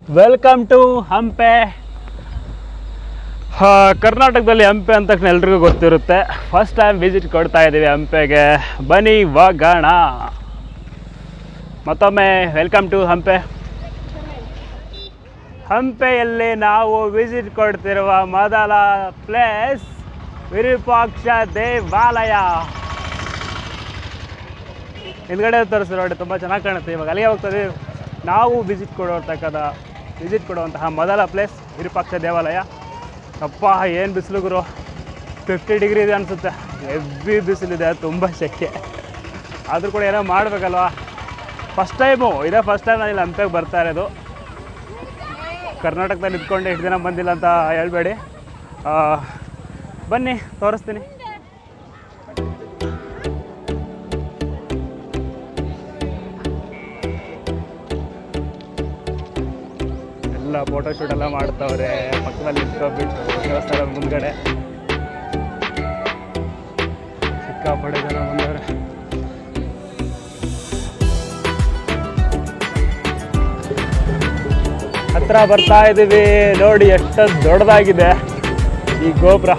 Welcome to Hampi. ಕರ್ನಾಟಕದಲ್ಲಿ ಹಂಪೆ ಅಂತ ತಕ್ಷಣ ಎಲ್ರಿಗೂ ಗೊತ್ತಿರುತ್ತೆ. ಫಸ್ಟ್ ಟೈಮ್ ವಿಸಿಟ್ ಕೊಡ್ತಾ ಇದ್ದೀವಿ ಹಂಪೆಗೆ. ಬನ್ನಿ ಹೋಗೋಣ. ಮತ್ತೊಮ್ಮೆ ವೆಲ್ಕಮ್ ಟು ಹಂಪೆ. ಹಂಪೆಯಲ್ಲಿ ನಾವು ವಿಸಿಟ್ ಕೊಡ್ತಿರುವ ಮೊದಲ ಪ್ಲೇಸ್ ವಿರೂಪಾಕ್ಷ ದೇವಾಲಯ. ಹಿಂದ್ಗಡೆ ತೋರಿಸ್ತಾರೆ ನೋಡಿ, ತುಂಬ ಚೆನ್ನಾಗಿ ಕಾಣುತ್ತೆ. ಇವಾಗ ಅಲ್ಲಿಗೆ ಹೋಗ್ತದೆ. ನಾವು ವಿಸಿಟ್ ಕೊಡುವಂತಹ ಮೊದಲ ಪ್ಲೇಸ್ ವಿರೂಪಾಕ್ಷ ದೇವಾಲಯ. ಅಪ್ಪ ಏನು ಬಿಸಿಲು ಗುರು, 50 ಡಿಗ್ರಿ ಇದೆ ಅನಿಸುತ್ತೆ. ಹೆವಿ ಬಿಸಿಲಿದೆ, ತುಂಬ ಶೆಕೆ. ಆದರೂ ಕೂಡ ಏನೋ ಮಾಡಬೇಕಲ್ವ. ಫಸ್ಟ್ ಟೈಮ್ ನಾನು ಇಲ್ಲಿ ಹಂಪೆಗೆ ಬರ್ತಾ ಇರೋದು. ಕರ್ನಾಟಕದಲ್ಲಿ ಇದ್ಕೊಂಡು ಎಷ್ಟು ದಿನ ಬಂದಿಲ್ಲ ಅಂತ ಹೇಳ್ಬೇಡಿ. ಬನ್ನಿ ತೋರಿಸ್ತೀನಿ. ಎಲ್ಲ ಫೋಟೋಶೂಟ್ ಎಲ್ಲ ಮಾಡ್ತಾವ್ರೆ. ಪಕ್ಕದಲ್ಲಿ ನಿಂತ್ಕೊಬಿಟ್ಟು ದೇವಸ್ಥಾನದ ಮುಂದ್ಗಡೆ ಸಿಕ್ಕಾಪಡೆ ಜನ ಬಂದವ್ರೆ. ಹತ್ರ ಬರ್ತಾ ಇದ್ದೀವಿ. ನೋಡಿ ಎಷ್ಟು ದೊಡ್ಡದಾಗಿದೆ ಈ ಗೋಪುರ.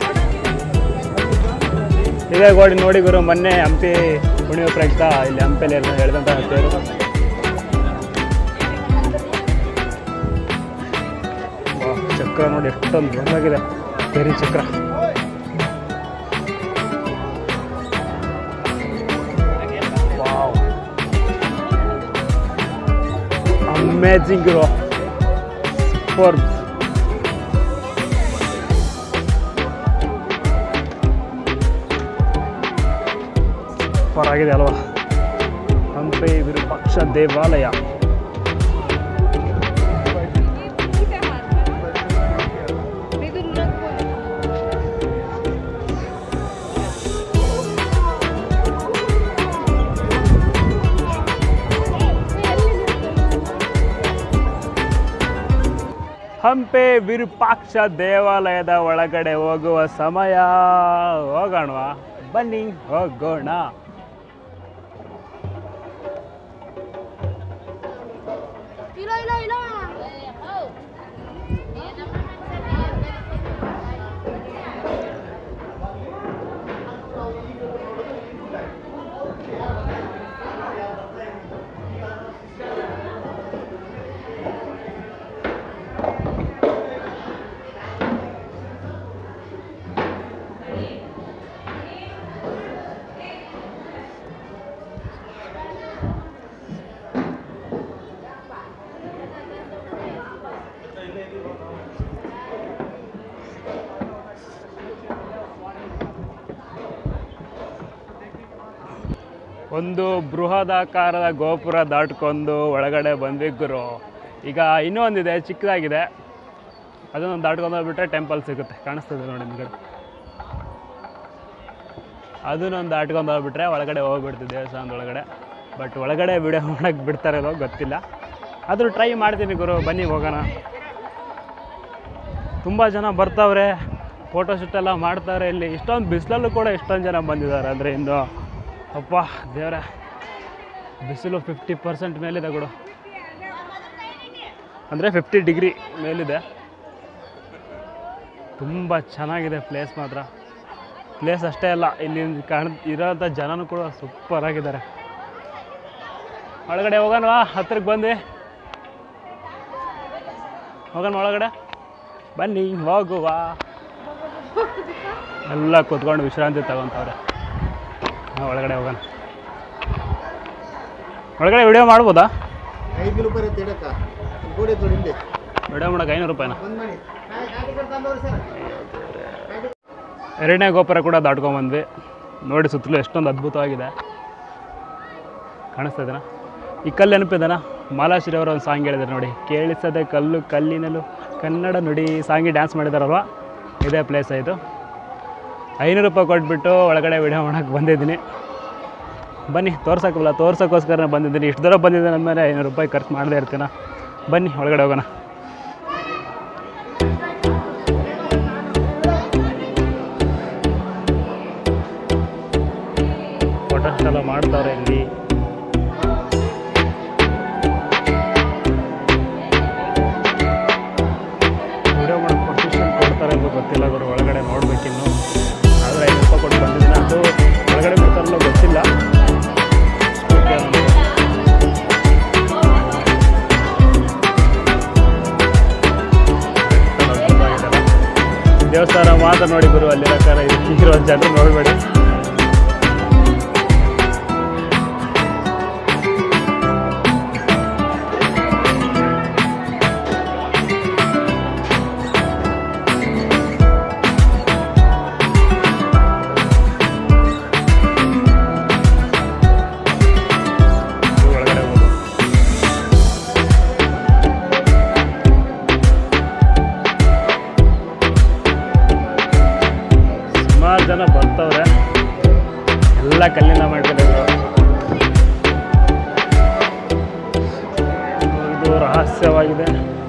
ಇದೇ ನೋಡಿ ಗುರು, ಮೊನ್ನೆ ಹಂಪಿ ಹುಣ್ಣಿಮೆ ಪ್ರಯುಕ್ತ ಇಲ್ಲಿ ಹಂಪೆಲಿ ಹೇಳಿದಂಥ ತೇರು. ಚಕ್ರ ನೋಡಿ ಎಷ್ಟೊಂದು ದೊಡ್ಡದಾಗಿದೆ, ತೇರಿ ಚಕ್ರ. ವಾವ್, ಅಮೇಜಿಂಗ್ ಗುರು, ಸೂಪರ್. ಸೂಪರ್ ಆಗಿದೆ ಅಲ್ವಾ ಹಂಪೆ ವಿರೂಪಾಕ್ಷ ದೇವಾಲಯ. ಹಂಪೆ ವಿರೂಪಾಕ್ಷ ದೇವಾಲಯದ ಒಳಗಡೆ ಹೋಗುವ ಸಮಯ. ಹೋಗೋಣವಾ? ಬನ್ನಿ ಹೋಗೋಣ. ಒಂದು ಬೃಹದಾಕಾರದ ಗೋಪುರ ದಾಟ್ಕೊಂಡು ಒಳಗಡೆ ಬಂದ್ವಿ ಗುರು. ಈಗ ಇನ್ನೂ ಒಂದಿದೆ, ಚಿಕ್ಕದಾಗಿದೆ. ಅದನ್ನೊಂದು ದಾಟ್ಕೊಂಡು ಹೋಗ್ಬಿಟ್ರೆ ಟೆಂಪಲ್ ಸಿಗುತ್ತೆ. ಕಾಣಿಸ್ತದೆ ನೋಡಿ ನಿಮಗೆ. ಅದನ್ನೊಂದು ದಾಟ್ಕೊಂಡು ಹೋಗ್ಬಿಟ್ರೆ ಒಳಗಡೆ ಹೋಗ್ಬಿಡ್ತೀವಿ ದೇವಸ್ಥಾನದ ಒಳಗಡೆ. ಬಟ್ ಒಳಗಡೆ ವಿಡಿಯೋ ಮಾಡೋಕ್ಕೆ ಬಿಡ್ತಾರಲ್ಲೋ ಗೊತ್ತಿಲ್ಲ. ಆದರೂ ಟ್ರೈ ಮಾಡ್ತೀನಿ ಗುರು. ಬನ್ನಿ ಹೋಗೋಣ. ತುಂಬ ಜನ ಬರ್ತಾವ್ರೆ, ಫೋಟೋಶೂಟೆಲ್ಲ ಮಾಡ್ತಾರೆ. ಇಲ್ಲಿ ಇಷ್ಟೊಂದು ಬಿಸಿಲಲ್ಲೂ ಕೂಡ ಇಷ್ಟೊಂದು ಜನ ಬಂದಿದ್ದಾರೆ. ಅಂದರೆ ಇನ್ನು ಅಪ್ಪ ದೇವರೇ, ಬಿಸಿಲು 50% ಮೇಲಿದೆ ಗುರು. ಅಂದರೆ 50 ಡಿಗ್ರಿ ಮೇಲಿದೆ. ತುಂಬ ಚೆನ್ನಾಗಿದೆ ಪ್ಲೇಸ್ ಮಾತ್ರ. ಪ್ಲೇಸ್ ಅಷ್ಟೇ ಅಲ್ಲ, ಇಲ್ಲಿ ಇರೋಂಥ ಜನನೂ ಕೂಡ ಸೂಪರ್ ಆಗಿದ್ದಾರೆ. ಒಳಗಡೆ ಹೋಗೋಣವಾ? ಹತ್ರಕ್ಕೆ ಬಂದು ಹೋಗೋಣ ಒಳಗಡೆ. ಬನ್ನಿ ಹೋಗುವ. ಎಲ್ಲ ಕೂತ್ಕೊಂಡು ವಿಶ್ರಾಂತಿ ತಗೊತವ್ರೆ. ಒಳಗಡೆ ಹೋಗೋಣ. ಒಳಗಡೆ ವಿಡಿಯೋ ಮಾಡ್ಬೋದಾ? 5 ರೂಪಾಯಿ ವಿಡಿಯೋ ಮಾಡೋಕೆ 500 ರೂಪಾಯಿನ? ಎರಡನೇ ಗೋಪುರ ಕೂಡ ದಾಟ್ಕೊಂಡ್ಬಂದ್ವಿ. ನೋಡಿ ಸುತ್ತಲೂ ಎಷ್ಟೊಂದು ಅದ್ಭುತವಾಗಿದೆ. ಕಾಣಿಸ್ತಾ ಇದೆನಾ? ಈ ಕಲ್ಲು ನೆನಪಿದೆನಾ? ಮಾಲಾಶ್ರೀ ಅವರು ಒಂದು ಸಾಂಗ್ ಹೇಳಿದ್ದಾರೆ ನೋಡಿ, ಕೇಳಿಸದೆ ಕಲ್ಲು ಕಲ್ಲಿನಲ್ಲೂ ಕನ್ನಡ ನುಡಿ. ಸಾಂಗಿ ಡ್ಯಾನ್ಸ್ ಮಾಡಿದಾರಲ್ವ, ಇದೇ ಪ್ಲೇಸ್ ಆಯಿತು. 500 ರೂಪಾಯಿ ಕೊಟ್ಬಿಟ್ಟು ಒಳಗಡೆ ವಿಡಿಯೋ ಮಾಡೋಕ್ಕೆ ಬಂದಿದ್ದೀನಿ. ಬನ್ನಿ ತೋರ್ಸೋಕ್ಕೋಸ್ಕರ ಬಂದಿದ್ದೀನಿ. ಇಷ್ಟು ದೂರ ಬಂದಿದ್ದೀನಿ ಅಂದಮೇಲೆ 500 ರೂಪಾಯಿ ಖರ್ಚು ಮಾಡದೇ ಇರ್ತೀನ. ಬನ್ನಿ ಒಳಗಡೆ ಹೋಗೋಣ. ಫೋಟೋಸ್ ಮಾಡ್ತಾವ್ರೆ ಇಲ್ಲಿ. ಗೊತ್ತಿಲ್ಲ ಗುರು, ಒಳಗಡೆ ನೋಡ್ಬೇಕಿನ್ನು. ಆದರೆ 5 ರೂಪಾಯಿ ಕೊಟ್ಟು ಬಂದಿದ್ದೀನಿ. ಅದು ಒಳಗಡೆ ಬಿಡ್ತಾರಲ್ಲ ಗೊತ್ತಿಲ್ಲ. ದೇವಸ್ಥಾನ ಮಾತ್ರ ನೋಡಿ ಗುರು, ಅಲ್ಲಿರೋ ಇರೋ ಜನರು ನೋಡಬೇಡಿ. ಸುಮಾರು ಜನ ಬರ್ತವ್ರೆ, ಎಲ್ಲ ಕಲ್ಲಿನ ಮಾಡ್ಕೊಂಡಿದ್ರು. ಇದು ರಹಸ್ಯವಾಗಿದೆ.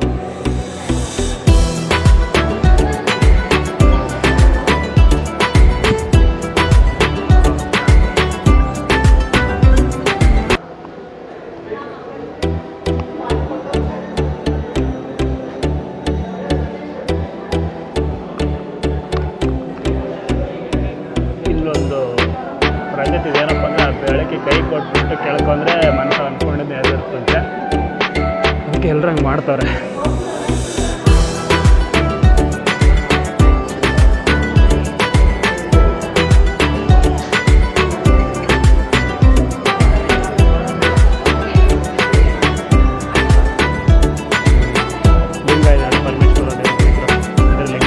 ಇಲ್ಲೊಂದು ಪ್ರಗತಿ ಏನಪ್ಪ ಅಂದರೆ, ಆ ಬೆಳಕ್ಕೆ ಕೈ ಕೊಟ್ಬಿಟ್ಟು ಕೇಳ್ಕೊಂಡ್ರೆ ಮನಸ್ಸು ಅಂದ್ಕೊಂಡಿದ್ದು ನೆರವೇರುತ್ತಂತೆ. ಅದಕ್ಕೆ ಎಲ್ಲರೂ ಹಂಗೆ ಮಾಡ್ತಾರೆ. ಲಿಂಗ ಇದೆ, ಪರಮೇಶ್ವರ ದೇವರ ಲಿಂಗ.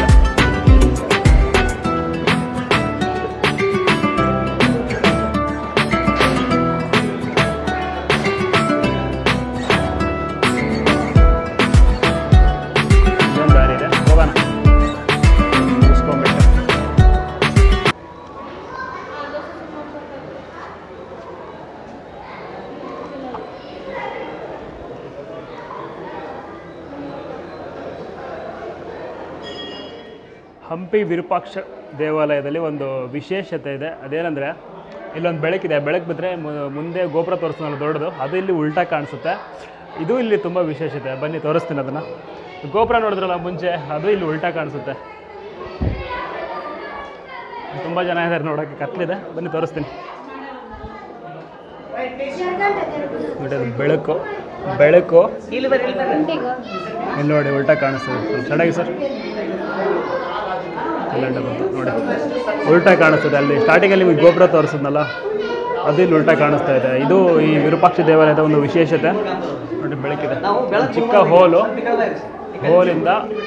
ಹಂಪಿ ವಿರೂಪಾಕ್ಷ ದೇವಾಲಯದಲ್ಲಿ ಒಂದು ವಿಶೇಷತೆ ಇದೆ. ಅದೇನೆಂದರೆ, ಇಲ್ಲೊಂದು ಬೆಳಕಿದೆ. ಬೆಳಕು ಬಿದ್ದರೆ ಮುಂದೆ ಗೋಪುರ ತೋರಿಸ್ತಾನಲ್ಲ ದೊಡ್ಡದು, ಅದು ಇಲ್ಲಿ ಉಲ್ಟಾ ಕಾಣಿಸುತ್ತೆ. ಇದು ಇಲ್ಲಿ ತುಂಬ ವಿಶೇಷತೆ. ಬನ್ನಿ ತೋರಿಸ್ತೀನಿ ಅದನ್ನು. ಗೋಪುರ ನೋಡಿದ್ರಲ್ಲ ಮುಂಚೆ, ಅದು ಇಲ್ಲಿ ಉಲ್ಟಾ ಕಾಣಿಸುತ್ತೆ. ತುಂಬ ಜನ ಇದ್ದಾರೆ ನೋಡೋಕ್ಕೆ, ಕತ್ಲಿದೆ. ಬನ್ನಿ ತೋರಿಸ್ತೀನಿ. ಬೆಳಕು ಬೆಳಕು ಇಲ್ಲಿ ನೋಡಿ ಉಲ್ಟಾ ಕಾಣಿಸ್ತದೆ. ಚೆನ್ನಾಗಿ ಸರ್, ಇಲ್ಲಂಡ ಬಂತು ನೋಡಿ, ಉಲ್ಟಾ ಕಾಣಿಸ್ತದೆ. ಅಲ್ಲಿ ಸ್ಟಾರ್ಟಿಂಗಲ್ಲಿ ನಿಮಗೆ ಗೋಪುರ ತೋರಿಸಿದ್ನಲ್ಲ, ಅದು ಇಲ್ಲಿ ಉಲ್ಟಾ ಕಾಣಿಸ್ತಾ ಇದೆ. ಇದು ಈ ವಿರೂಪಾಕ್ಷ ದೇವಾಲಯದ ಒಂದು ವಿಶೇಷತೆ. ನೋಡಿ ಬೆಳಕಿದೆ, ಚಿಕ್ಕ ಹೋಲಿಂದ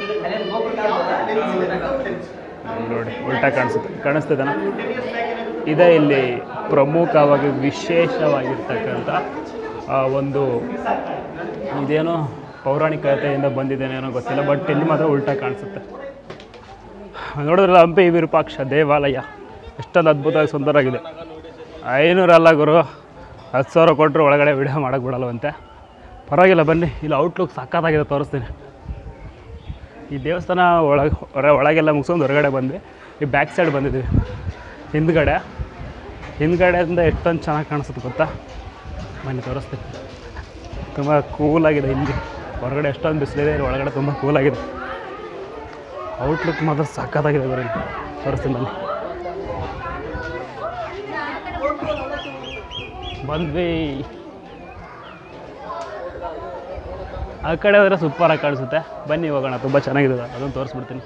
ನೋಡಿ ಉಲ್ಟಾ ಕಾಣಿಸ್ತದನ. ಇದೇ ಇಲ್ಲಿ ಪ್ರಮುಖವಾಗಿ ವಿಶೇಷವಾಗಿರ್ತಕ್ಕಂಥ ಒಂದು ಇದೇನೋ ಪೌರಾಣಿಕ ಕಥೆಯಿಂದ ಬಂದಿದ್ದೇನೇನೋ ಗೊತ್ತಿಲ್ಲ, ಬಟ್ ಇಲ್ಲಿ ಮಾತ್ರ ಉಲ್ಟಾ ಕಾಣಿಸುತ್ತೆ. ನೋಡಿದ್ರಲ್ಲ ಹಂಪಿ ವಿರೂಪಾಕ್ಷ ದೇವಾಲಯ ಎಷ್ಟೊಂದು ಅದ್ಭುತವಾಗಿ ಸುಂದರವಾಗಿದೆ. 500 ಅಲ್ಲ ಗುರು, 10,000 ಕೊಟ್ಟರು ಒಳಗಡೆ ವಿಡಿಯೋ ಮಾಡೋಕ್ಕೆ ಬಿಡಲ್ವಂತೆ. ಪರವಾಗಿಲ್ಲ ಬನ್ನಿ, ಇಲ್ಲಿ ಔಟ್ಲುಕ್ ಸಕ್ಕತ್ತಾಗಿದೆ, ತೋರಿಸ್ತೀನಿ. ಈ ದೇವಸ್ಥಾನ ಒಳಗೆಲ್ಲ ಮುಗಿಸ್ಕೊಂಡು ಹೊರಗಡೆ ಬಂದ್ವಿ. ಈ ಬ್ಯಾಕ್ ಸೈಡ್ ಬಂದಿದ್ದೀವಿ. ಹಿಂದ್ಗಡೆಯಿಂದ ಎಷ್ಟೊಂದು ಚೆನ್ನಾಗಿ ಕಾಣಿಸುತ್ತೆ ಗೊತ್ತಾ. ಬನ್ನಿ ತೋರಿಸ್ತೀನಿ. ತುಂಬ ಕೂಲಾಗಿದೆ. ಇಲ್ಲಿ ಹೊರಗಡೆ ಎಷ್ಟೊಂದು ಬಿಸಿಲಿದೆ, ಒಳಗಡೆ ತುಂಬ ಕೂಲಾಗಿದೆ. ಔಟ್ಲುಕ್ ಮಾತ್ರ ಸಕ್ಕತ್ತಾಗಿದೆ ಬರೀ. ತೋರಿಸ್ತೀನಿ ಬನ್ನಿ. ಬಂದ್ವಿ. ಆ ಕಡೆ ಹೋದರೆ ಸೂಪರಾಗಿ ಕಾಣಿಸುತ್ತೆ. ಬನ್ನಿ ಹೋಗೋಣ, ತುಂಬ ಚೆನ್ನಾಗಿದೆ, ಅದನ್ನು ತೋರಿಸ್ಬಿಡ್ತೀನಿ.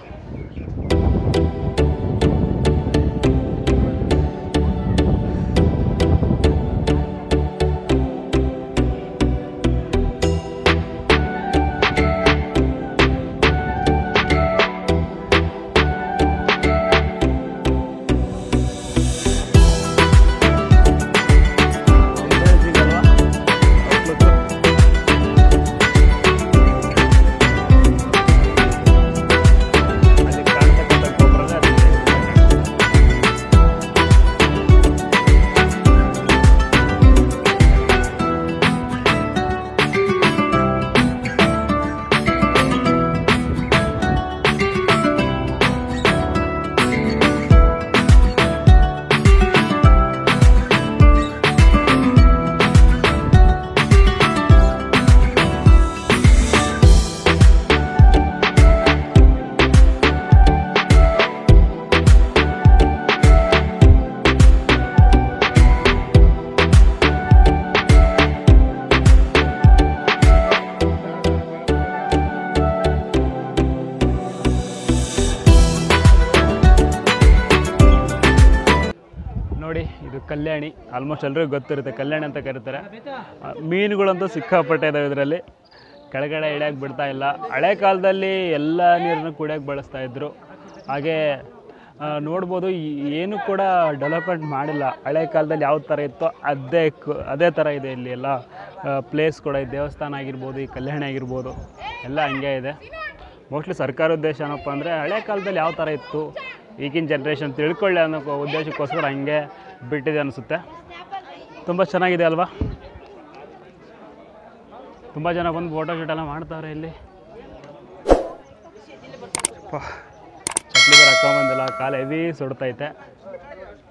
ಇದು ಕಲ್ಯಾಣಿ, ಆಲ್ಮೋಸ್ಟ್ ಎಲ್ರಿಗೂ ಗೊತ್ತಿರುತ್ತೆ, ಕಲ್ಯಾಣಿ ಅಂತ ಕರೀತಾರೆ. ಮೀನುಗಳಂತೂ ಸಿಕ್ಕಾಪಟ್ಟೆ ಇದಾವೆ ಇದರಲ್ಲಿ. ಕೆಳಗಡೆ ಇಳಿಯೋಕ್ಕೆ ಬಿಡ್ತಾ ಇಲ್ಲ. ಹಳೆ ಕಾಲದಲ್ಲಿ ಎಲ್ಲ ನೀರನ್ನು ಕುಡಿಯೋಕ್ಕೆ ಬಳಸ್ತಾಯಿದ್ರು. ಹಾಗೆ ನೋಡ್ಬೋದು, ಏನು ಕೂಡ ಡೆವಲಪ್ಮೆಂಟ್ ಮಾಡಿಲ್ಲ. ಹಳೆ ಕಾಲದಲ್ಲಿ ಯಾವ ಥರ ಇತ್ತೋ ಅದೇ ಥರ ಇದೆ ಇಲ್ಲಿ ಎಲ್ಲ ಪ್ಲೇಸ್ ಕೂಡ. ಈ ದೇವಸ್ಥಾನ ಆಗಿರ್ಬೋದು, ಈ ಕಲ್ಯಾಣಿ ಆಗಿರ್ಬೋದು, ಎಲ್ಲ ಹಂಗೆ ಇದೆ. ಮೋಸ್ಟ್ಲಿ ಸರ್ಕಾರ ಉದ್ದೇಶ ಏನಪ್ಪ ಅಂದರೆ ಹಳೆ ಕಾಲದಲ್ಲಿ ಯಾವ ಥರ ಇತ್ತು, ಈಗಿನ ಜನ್ರೇಷನ್ ತಿಳ್ಕೊಳ್ಳಿ ಅನ್ನೋ ಉದ್ದೇಶಕ್ಕೋಸ್ಕರ ಹಂಗೆ ಬಿಟ್ಟಿದೆ ಅನಿಸುತ್ತೆ. ತುಂಬ ಚೆನ್ನಾಗಿದೆ ಅಲ್ವಾ? ತುಂಬ ಜನ ಬಂದು ಫೋಟೋ ಶೂಟೆಲ್ಲ ಮಾಡ್ತಾರೆ ಇಲ್ಲಿ. ಚಪ್ಪಲಿ ಬರ ಹಾಕೊಂಬಂದಿಲ್ಲ, ಕಾಲು ಹೆವಿ ಸುಡ್ತೈತೆ.